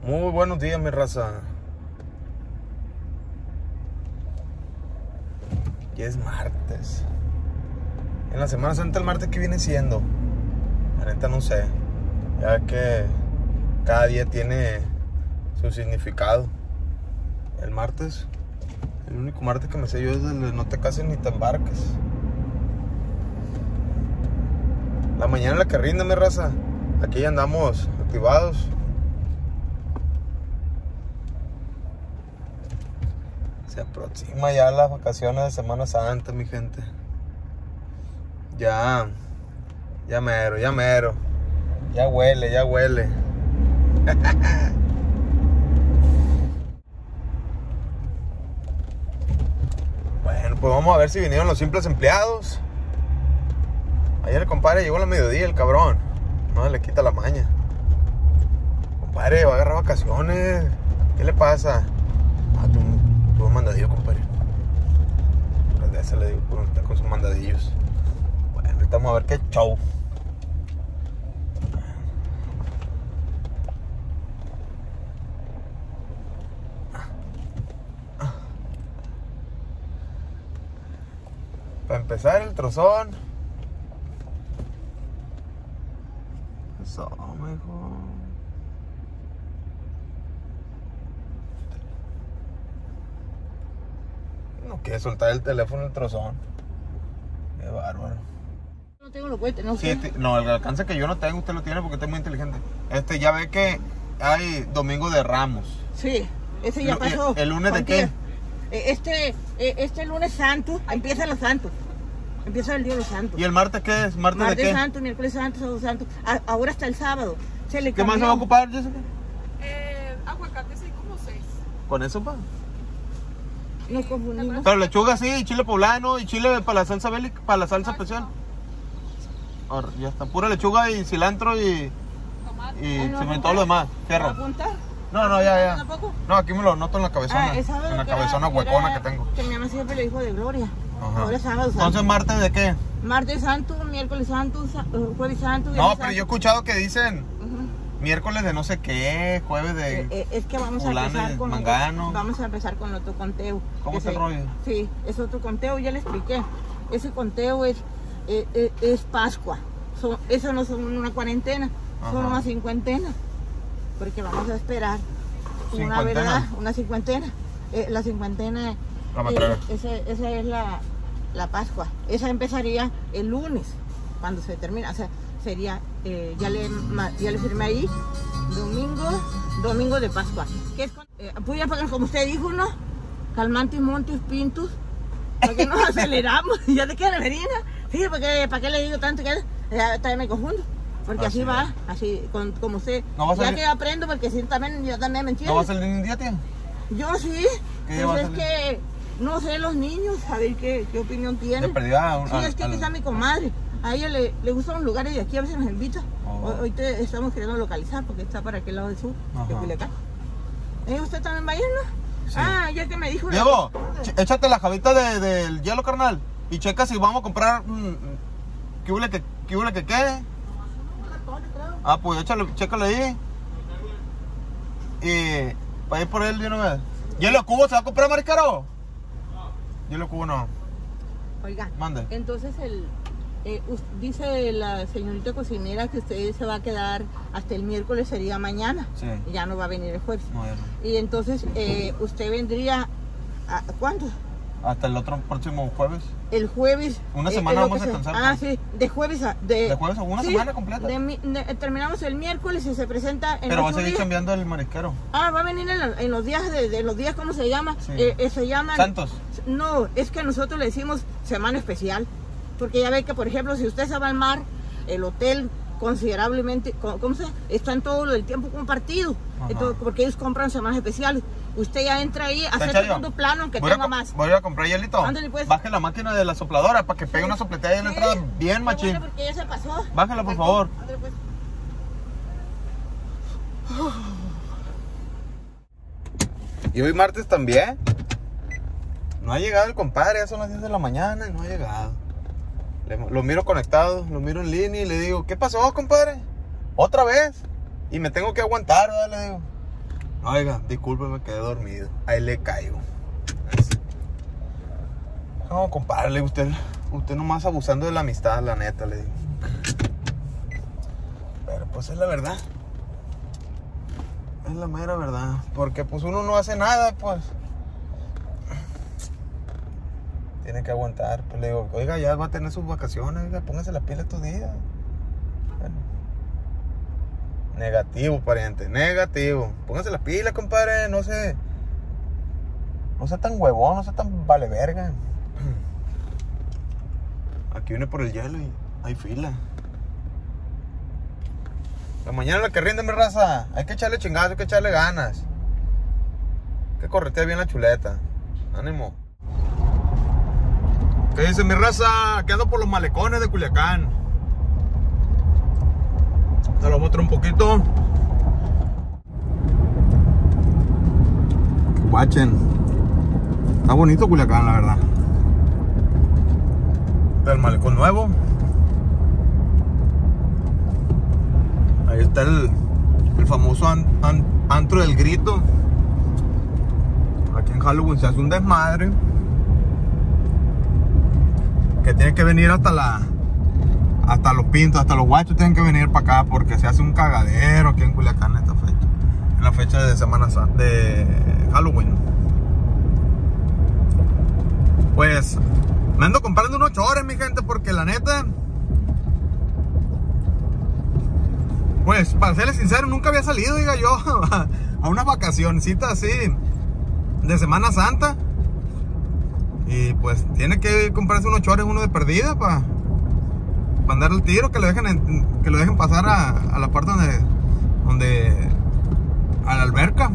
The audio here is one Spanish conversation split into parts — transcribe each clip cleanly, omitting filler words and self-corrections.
Muy buenos días, mi raza. Ya es martes. En la Semana Santa, el martes, ¿qué viene siendo? La neta no sé. Ya que cada día tiene su significado. El martes, el único martes que me sé yo es el de no te cases ni te embarques. La mañana es la que rinde, mi raza. Aquí ya andamos activados. Se aproxima ya las vacaciones de Semana Santa, mi gente. Ya mero. Ya huele. Bueno, pues vamos a ver si vinieron los simples empleados. Ayer el compadre llegó a la mediodía, el cabrón. No le quita la maña. Compadre, va a agarrar vacaciones. ¿Qué le pasa? Tuvo mandadillo, compadre. De ese le digo, puro está con sus mandadillos. Bueno, ahorita vamos a ver qué show. Para empezar, el trozón. Eso, mejor. No quiere soltar el teléfono, el trozón. Qué bárbaro. No tengo los cohetes, no Sí, sé. no, el alcance que yo no tengo, usted lo tiene porque usted es muy inteligente. Ya ve que hay Domingo de Ramos. Sí, ese ya pasó. ¿El lunes de qué? Este lunes santo, empieza los santos. Empieza el día de los santos. ¿Y el martes qué es? ¿Martes de qué? Martes santo, miércoles santo, sábado santo. Ahora hasta el sábado. ¿Qué más se va a ocupar, Jessica? Aguacates hay como 6. ¿Con eso, pa? Nos confundimos. Pero lechuga sí, chile poblano y chile para la salsa bélica, para la salsa especial. Ahora, ya está, pura lechuga y cilantro y todo lo demás. Fierro. ¿Apuntar? No, ya. ¿Tampoco? No, aquí me lo noto en la cabezona. En la cabezona huecona que tengo. Que mi mamá siempre le dijo de Gloria. Ajá. Ahora es sábado santo. Entonces, ¿martes de qué? Martes santo, miércoles santo, jueves santo. No, viernes pero yo he santo. escuchado que dicen Ujú. miércoles de no sé qué, jueves de... Es que vamos a fulano empezar y con mangano. vamos a empezar con otro conteo. ¿Cómo está el rollo? Sí, es otro conteo, ya le expliqué. Ese conteo es Pascua. Eso no son una cuarentena, son Ajá. una cincuentena. Porque vamos a esperar ¿Cincuentena? una verdad, una cincuentena. La cincuentena, La matrera. esa es la Pascua. Esa empezaría el lunes, cuando se termina. O sea, sería, ya le firmé ahí, domingo de Pascua. Que es voy a pagar, como usted dijo, ¿no? Calmantes, montes, pintos. ¿Para qué nos aceleramos? ¿Ya te queda la merina? Sí, ¿para qué le digo tanto que ya también me confundo? Porque así va, así, como usted. ¿No va a ya salir? que aprendo, porque sí, yo también me entiendo. ¿No va a salir ningún día, tía? Yo sí. ¿Qué día va a Pues es salir? que no sé los niños, a ver qué opinión tienen. De perdida Sí, es que aquí está mi comadre. A ella le gustan los lugares de aquí, a veces nos invita. Oh. Hoy estamos queriendo localizar porque está para aquel lado del sur, de Ajá. Culiacán. ¿Usted también va a ir, no? Sí. Ah, ya que me dijo. Diego, échate la javita del hielo, carnal. Y checa si vamos a comprar... ¿Qué huele que qué? Ah, pues chécale ahí. Y para ir por él de una vez. ¿Hielo cubo se va a comprar más caro? Hielo cubo no. Oiga, Mande. entonces dice la señorita cocinera que usted se va a quedar hasta el miércoles, sería mañana. Sí. Ya no va a venir el jueves. No, ya no. Y entonces usted vendría, ¿cuándo? Hasta el otro próximo jueves. El jueves. Una semana es lo vamos que a descansar, Ah, ¿no? sí, de jueves a... ¿De jueves a una semana completa? Terminamos el miércoles y se presenta en Pero va a 8 seguir días. cambiando el marisquero. Ah, va a venir en los días de los días, ¿cómo se llama? Sí. Se llaman... Santos. No, es que nosotros le decimos semana especial. Porque ya ve que, por ejemplo, si usted se va al mar, el hotel considerablemente, ¿cómo se llama? Están todo el tiempo compartido. Ajá. Entonces, porque ellos compran semanas especiales. Usted ya entra ahí, hace el Chayo, segundo plano, aunque voy a tenga más. Voy a ir a comprar hielito. Ándale, pues. Baje la máquina de la sopladora para que pegue una sopletada ahí en la entrada bien Qué machín. bueno, porque ya se pasó. Bájala, por favor. Ándale, pues. Y hoy martes también. No ha llegado el compadre, ya son las 10 de la mañana y no ha llegado. Lo miro conectado, lo miro en línea y le digo, ¿qué pasó, compadre? ¿Otra vez? Y me tengo que aguantar, ¿verdad? Le digo. Oiga, disculpe, me quedé dormido. Ahí le caigo. No, compadre, usted nomás abusando de la amistad, la neta, le digo. Pero pues es la verdad. Es la mera verdad. Porque pues uno no hace nada, pues. Tiene que aguantar. Pues le digo, oiga, ya va a tener sus vacaciones, oiga, póngase la piel estos días. Bueno. Negativo, pariente, negativo. Póngase la pila, compadre, no sea tan huevón, no sea tan vale verga. Aquí viene por el hielo y hay fila. La mañana la que rinde, mi raza. Hay que echarle chingados, hay que echarle ganas. Hay que corretear bien la chuleta. Ánimo. ¿Qué dice mi raza? Que ando por los malecones de Culiacán. Te lo muestro un poquito. Guachen. Está bonito Culiacán, la verdad. Está el malecón nuevo. Ahí está el famoso antro del grito. Aquí en Halloween se hace un desmadre. Que tiene que venir hasta los pintos, hasta los guachos tienen que venir para acá porque se hace un cagadero aquí en Culiacán en esta fecha. En la fecha de Semana Santa, de Halloween. Pues me ando comprando unos chores, mi gente, porque la neta, pues para serles sincero, nunca había salido, diga yo, a una vacacioncita así de Semana Santa. Y pues tiene que comprarse unos chores, uno de perdida para andar el tiro, que lo dejen pasar a la parte donde a la alberca.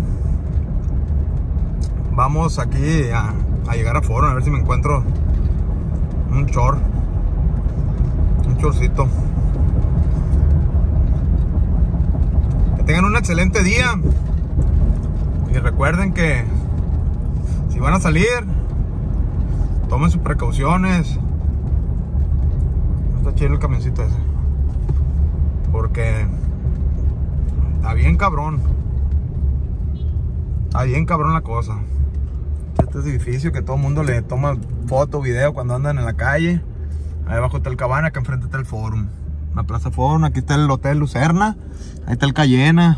Vamos aquí a llegar a Foro, a ver si me encuentro un chorcito. Que tengan un excelente día y recuerden que si van a salir, tomen sus precauciones. Está chido el camioncito ese, porque está bien cabrón. Está bien cabrón la cosa. Este es edificio que todo el mundo le toma foto, video cuando andan en la calle. Ahí abajo está el Cabana, acá enfrente está el Forum, la Plaza Forum. Aquí está el Hotel Lucerna. Ahí está el Cayena.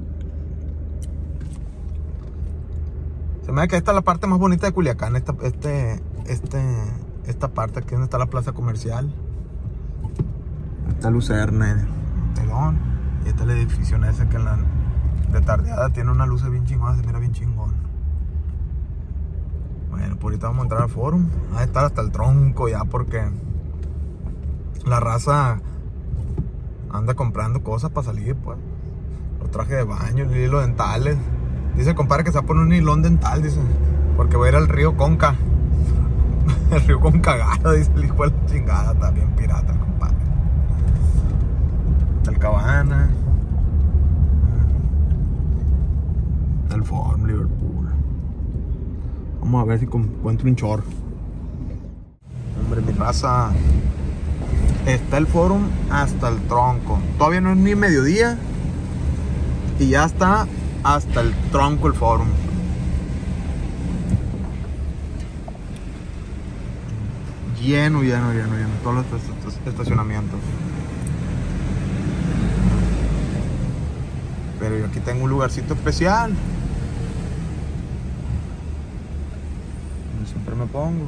Se me da que esta es la parte más bonita de Culiacán. Esta parte aquí donde está la plaza comercial. Está Lucerna, el telón. Y está el edificio ese que en la de tardeada tiene una luz bien chingona, se mira bien chingón. Bueno, por ahorita vamos a entrar al Forum. Va a estar hasta el tronco ya porque la raza anda comprando cosas para salir, pues. Los trajes de baño, el hilo dentales. Dice el compadre que se va a poner un hilón dental, dice, porque va a ir al río Conca. El río Concagado, dice el hijo de la chingada. Está bien pirata el compadre. Está el Cabana. Está el Forum, Liverpool. Vamos a ver si encuentro un chor. Hombre, mi raza. Está el Forum hasta el tronco. Todavía no es ni mediodía y ya está hasta el tronco el Forum. Lleno todos los estacionamientos. Pero yo aquí tengo un lugarcito especial donde siempre me pongo.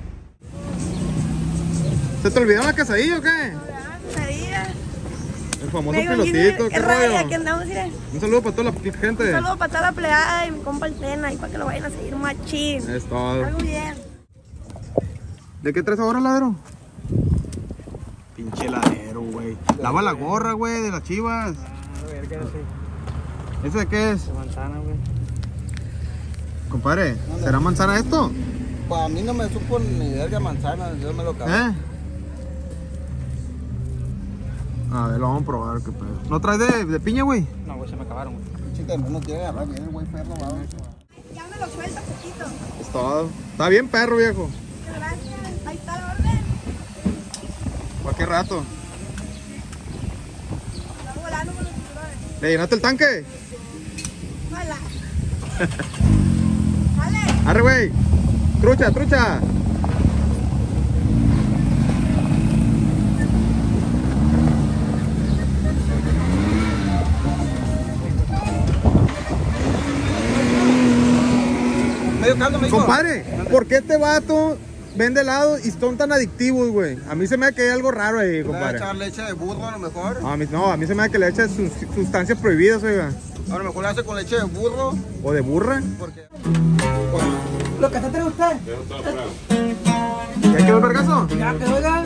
¿Se te olvidó la quesadilla o qué? El famoso pilotito, ¿qué rollo? Aquí andamos, mire. Un saludo para toda la gente. Un saludo para toda la pleada y mi compa el Tena y para que lo vayan a seguir machín. Es todo. Algo bien. ¿De qué traes ahora, ladro? Pinche ladero, güey. Lava la gorra, güey, de las Chivas. A ver, ¿qué es eso? ¿Ese de qué es? De manzana, güey. Compadre, ¿será manzana esto? Pues a mí no me supo ni verga manzana, yo me lo acabé. A ver, lo vamos a probar, qué pedo. ¿No traes de piña, güey? No, güey, se me acabaron, güey. Chica, no quiere agarrar bien el güey perro, va. Ya me lo suelta poquito. Es todo. Está bien, perro, viejo. Gracias. Ahí está la orden. Cualquier rato. Está volando con los tiburones. ¿Le llenaste el tanque? Hola. Arre, güey. Trucha, trucha. Medio caldo, me dijo. Compadre, ¿por qué este vato vende helado y son tan adictivos, güey? A mí se me da que hay algo raro ahí, Le voy a compadre. echar leche de burro a lo mejor. No, a mí se me da que le echa sustancias prohibidas, oiga. A lo mejor le hace con leche de burro. O de burra. Porque... Lo que tiene usted. ¿Ya quedó el vergazo? Ya que oiga.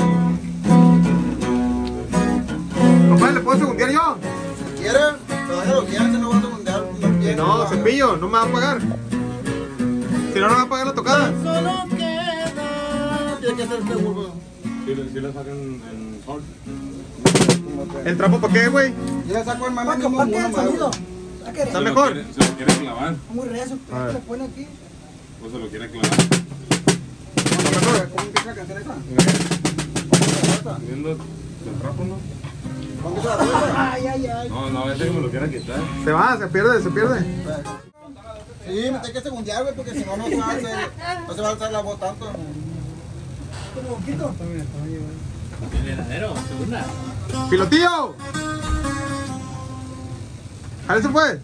Compadre, ¿le puedo segundear yo? Si quiere, pero vaya lo que hace, no va a secundar. No, cepillo, no me va a pagar. Si no, no me va a pagar la tocada. Solo queda. Tiene que hacer este burro. Si le sacan en sol. ¿El trapo para qué, güey? Yo le saco el mame ¿Para mismo qué el uno sonido? más. ¿Está mejor? Se lo quiere clavar. Muy recio. A ver. ¿Qué le pone aquí? Pues se lo quiere clavar. ¿Cómo empieza la canción esa? Viendo el trapo, ¿no? ¿Cómo empieza la rueda? Ay, ay, ay. No, a veces me lo quiere quitar. Se va, se pierde, se pierde. Sí, me tengo que segundear, güey, porque si no, no se va a hacer, no se va a alzar la voz tanto. Como poquito. ¡Pilotillo! ¿A se fue?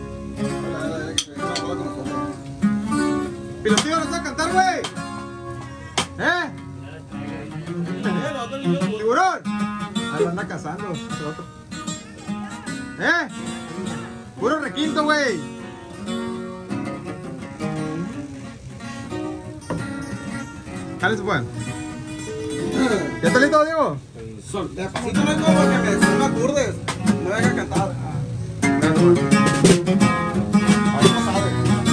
¡Pilotillo, no sabes cantar, güey! ¿Eh? ¡Tiburón! Ah, lo anda cazando. ese otro. ¿Eh? Puro requinto, güey. ¿Dale se fue? ¿Ya está listo, Diego? El sol. Despacito no es como que me acordes, no venga a cantar. Ahora no sabe.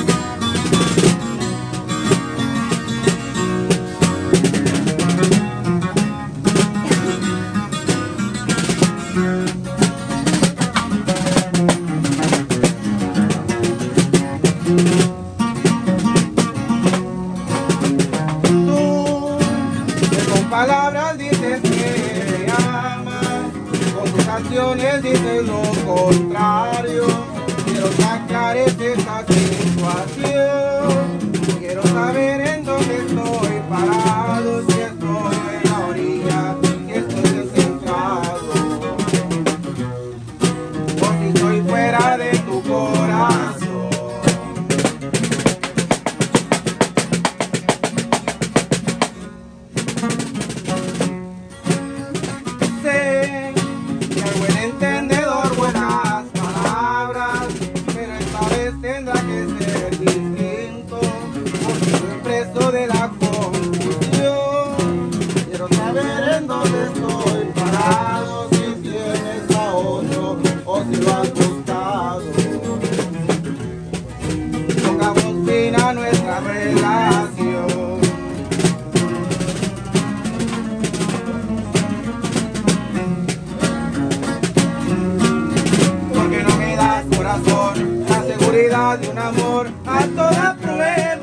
Palabras dices que me amas, con tus acciones dices lo contrario. Quiero sacar esta situación, quiero saber en dónde estoy parado, si estoy en la orilla, si estoy descentrado, o si estoy fuera de tu corazón. De la confusión, quiero saber en dónde estoy parado, si tienes a otro o si lo has buscado. Pongamos fin a nuestra relación. Porque no me das, corazón, la seguridad de un amor a toda prueba.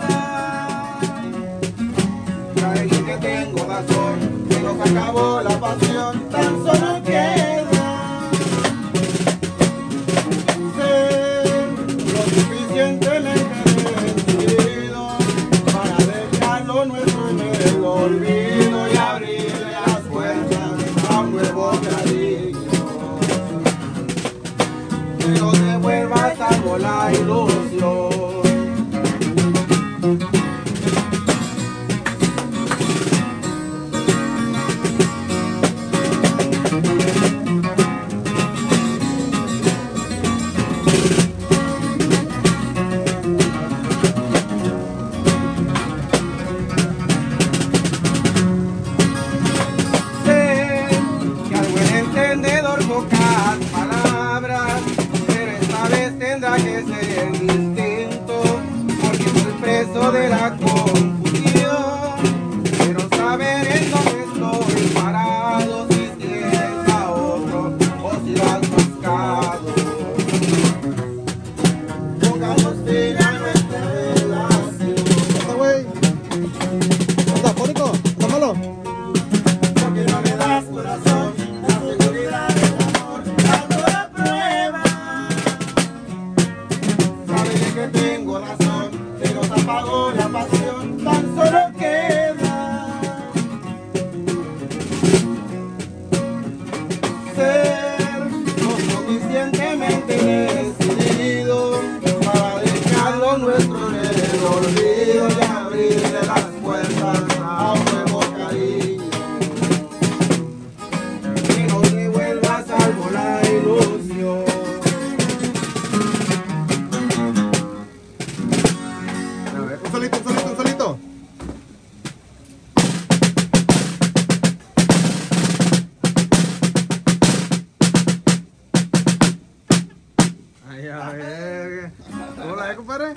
Que tengo razón, que nos acabó la pasión, tan solo queda ser lo suficientemente vencido para dejarlo nuestro en el olvido y abrirle las puertas a un nuevo cariño. Que no te vuelvas a volar ilusión. Pocas palabras, pero esta vez tendrá que ser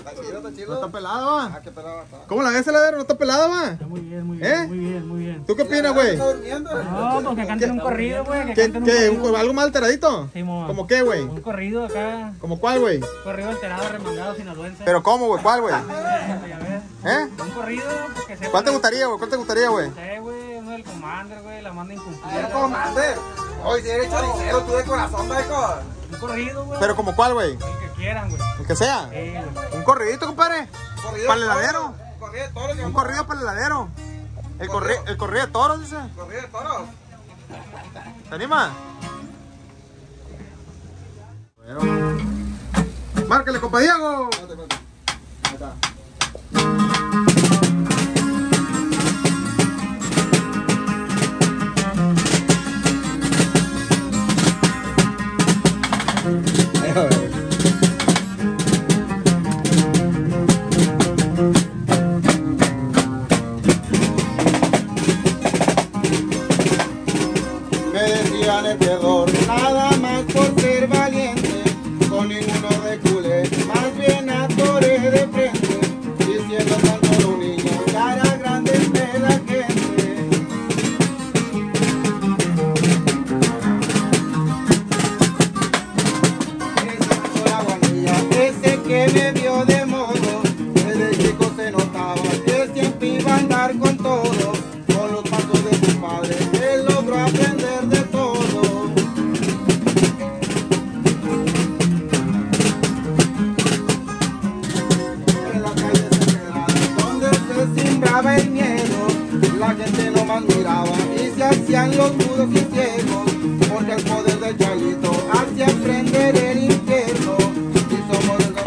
Está chido. No está pelada, va. Ah, qué pelado está. ¿Cómo la ves, heladero? ¿No está pelada, va? Está muy bien, muy ¿Eh? bien, muy bien, muy bien. ¿Tú qué opinas, güey? ¿Está durmiendo? No, pues que canten un corrido, güey. Que ¿Qué? canten un corrido. ¿Algo más alteradito? Simón. ¿Cómo qué, güey? Un corrido acá. ¿Cómo cuál, güey? Un corrido alterado, remangado, sinaloense. ¿Pero cómo, güey? ¿Cuál, güey? Ya ves. ¿Eh? Un corrido que se. ¿Cuál te gustaría, güey? ¿Cuál te gustaría, güey? No sé, güey. Uno del Commander, güey. La manda ¿Qué incumplida. Commander? Oye, si eres choricero, tú de corazón, Beco. Un corrido, güey. ¿Pero como cuál, güey? El que quieran, güey. El que sea. Sí, güey. ¿Un corridito, compadre? Corrido ¿Para el de toros. heladero? Corrido de toros. Un corrido para el heladero. El corrido de toros, dice. Corrido de toros. ¿Te anima? Márcale, compa Diego. Espérate. Ahí está. Me decían el terror, nada más por ser valiente, con ninguno reculé, más bien atoré de frente, diciendo tan solo un niño, cara grande entre la gente. Esa sola guanilla, ese que me vio de modo, desde chico se notaba que siempre iba a andar con todo, con los pasos de su padre, él logró aprender de todo. En las calles empedradas, donde se sembraba el miedo, la gente no más miraba y se hacían los mudos y ciegos, porque el poder del Chalito hacía aprender el infierno, y somos los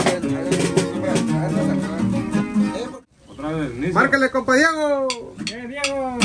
Otra vez, inicio. Márcale, compa Diego. Diego.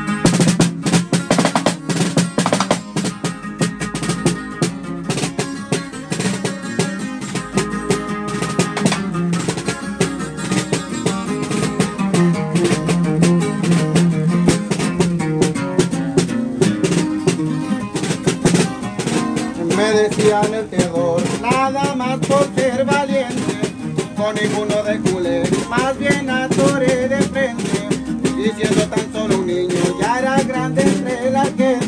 Me decían el terror, nada más por ser valiente, con ninguno de culé, más bien atoré de frente, y siendo tan solo un niño, ya era grande entre la gente.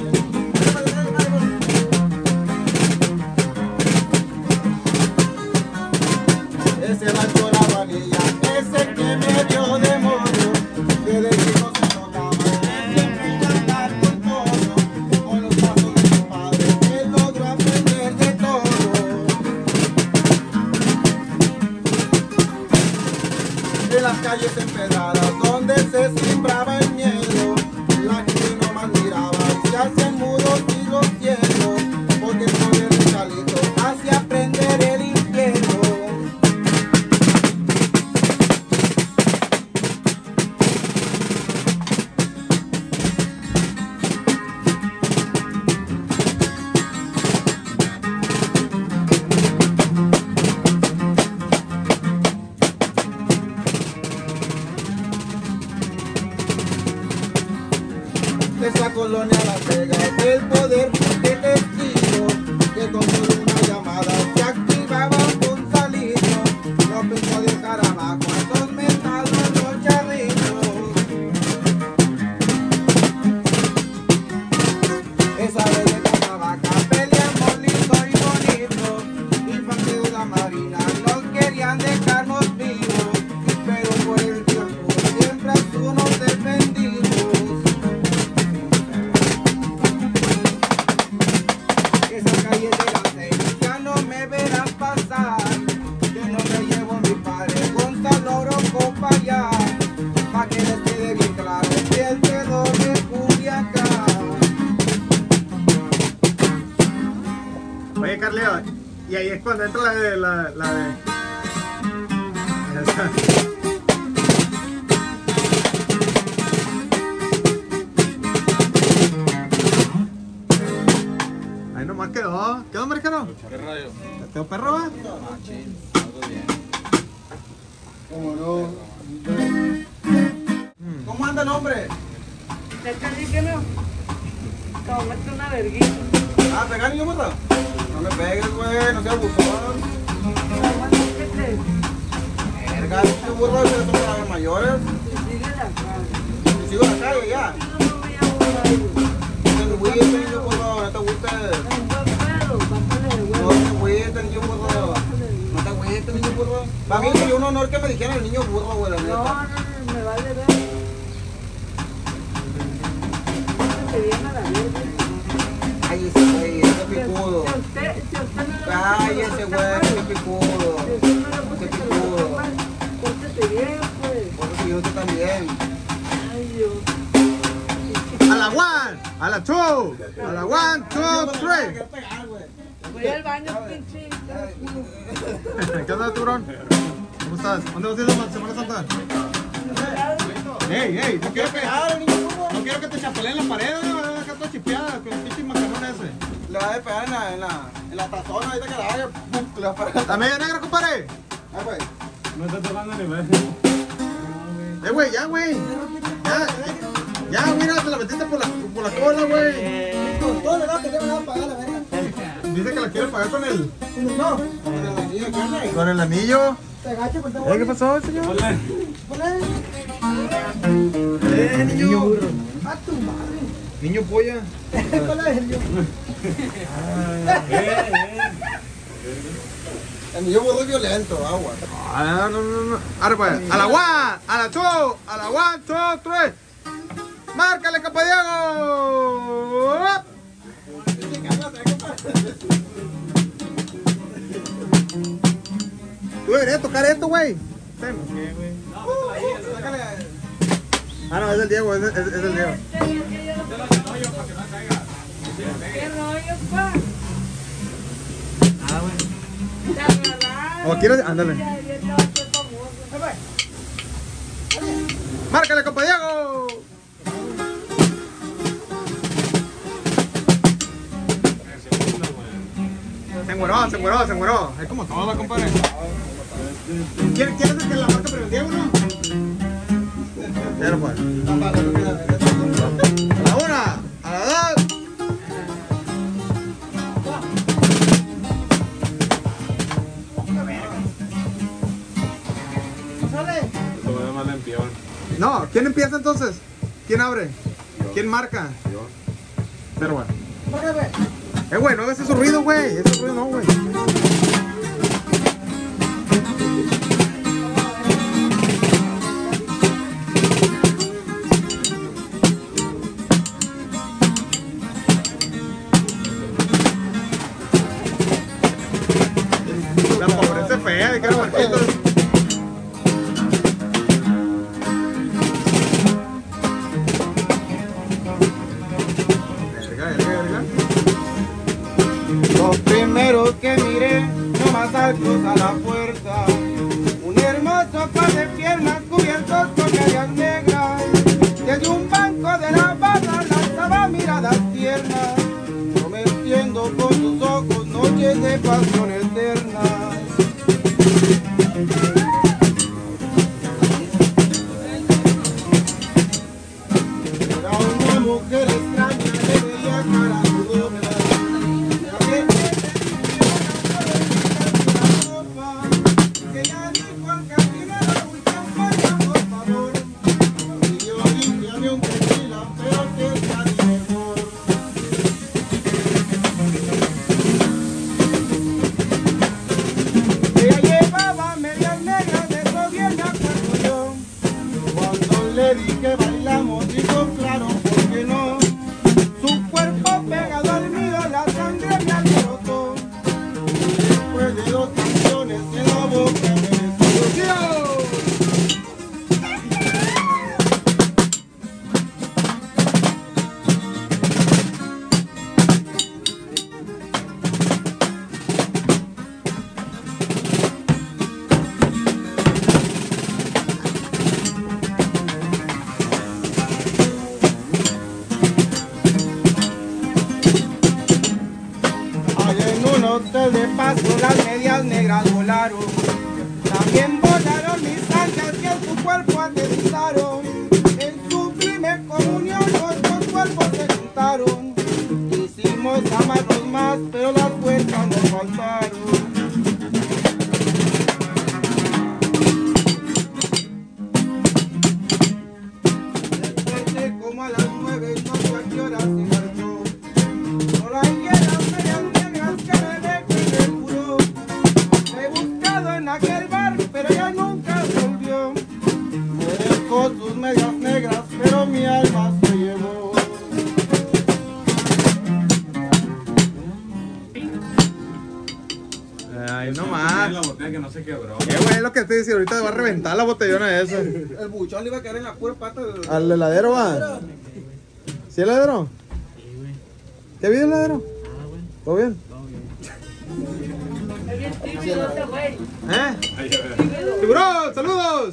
Ese rancho La Vanilla, ese que me dio de modo, que de chico se notaba, que siempre iba a andar con todo, con los pasos de su padre, él logró aprender de todo. En las calles empedradas, donde se sembraba el miedo, la gente no más miraba, se hacían mudos y los ciegos, porque el poder del Chalito hacía aprender el infierno. Esa colonia Las Vegas, el poder de testigo, que con solo una llamada se activaba un salido, no pensó de Caramaco, estos metados los charritos. Esa vez de Cuernavaca peleamos lindo y bonito, infantil de la marina, nos querían dejarnos vivos, pero por el tiempo siempre a tú nos defendimos. Esas calles de Las Vegas ya no me verás pasar, que no me llevo mi padre Gonzalo Oroco para allá, pa' que les quede bien claro que el terror de Culiacán. Oye, Carleo, y ahí es cuando entra la de... Esa. Ahí nomás quedó. ¿Quedó, americano? ¿Quedó perro, va? ¿Cómo no? ¿Cómo anda el hombre? Está así que no. Como mete una verguita. Ah, pegar y yo, morra. No me pegues, güey, no seas buzón. Acá este burro es para los mayores. Sigo la calle ya. El güey este niño burro, no te gusta. No te güey este niño burro. No te güey este niño burro. Para mí sería un honor que me dijeran el niño burro, güey, la neta. No, me vale ver. Ay, ese güey, ese picudo. Ay, ese güey, ese picudo. Ese picudo. Pórtate bien, pues. Por eso yo también. Ay, Dios. A la 1, a la 2, a la 1, 2, 3. Voy al baño, pinche. ¿Qué onda, tiburón? ¿Cómo estás? ¿Dónde vas a ir la Semana Santa? Ey, no quiero que te chapeleen la pared, ¿no? Acá toda chipeada, con el pinche macarrón ese. Le va a pegar en la tazona ahorita que la haga. ¡Pum! Le va a pegar. ¿La media negra, compadre? Ay, güey. No está tocando ni ver. Güey, ya, güey. Ya, mira, te la metiste por la cola, güey. Con todo el que te van a pagar la verga. Dice que la quiere pagar con el... No, Con el anillo. te agacho con todo. ¿Qué pasó, señor? Hola. Niño burro. A tu madre. Niño polla. ¿Cuál es el yo? El niño burro es violento, agua. No. Ahora pues, a la 1, a la 2, a la 1, 2, 3. ¡Márcale, Capa Diego! Tú deberías tocar esto, güey. Sácale. Ah, no, es del Diego, es del Diego. ¿Qué rollo, pa? Te agarraron. ¿O quieres? Ándale. ¡Márcale, Capa Diego! Se engueró. Es como todo, compadre. ¿Quieres que la marca preventiva o no? Ya no puede. A la 1, a la 2. Te voy a más limpión. No, ¿quién empieza entonces? ¿Quién abre? ¿Quién marca? Pero bueno. Güey, no hagas ese ruido, güey. Ese ruido no, güey. La pobreza es fea, de que era Marquitos. Verga. Lo primero que miré, nomás al cruzar la puerta, un hermoso par de piernas cubiertos con medias negras. Desde un banco de la barra lanzaba miradas tiernas, prometiendo con sus ojos noches de pasión eterna. Era una mujer extraña, le veía cara dudosa. Que ya dijo al cantinero, un champán, por favor. Y yo limpiame un tequila, pero que sea mejor. Ella llevaba medias negras, de eso bien me acuerdo yo. Cuando le dije bailamos, dijo claro, ¿por qué no? Su cuerpo pegado al mío, la sangre me alborotó. Después de 2 canciones en la boca me desconoció. Allá en un hotel de paso las medias negras volaron. También volaron mis anchas que en su cuerpo aterrizaron. En su primer comunión los 2 cuerpos se juntaron. Hicimos amarnos más, pero las vueltas nos faltaron. Ay, no Tiene más. la botella que no se quebró. Güey, es lo que estoy diciendo. Ahorita va a reventar la botellona esa. El buchón le iba a caer en la pura pata del... ¿Al heladero va? ¿Sí, heladero? Sí, güey. ¿Qué ha habido, heladero? Ah, güey. ¿Todo bien? Todo bien. Ahí ya ve. ¡Tiburón! ¡Saludos!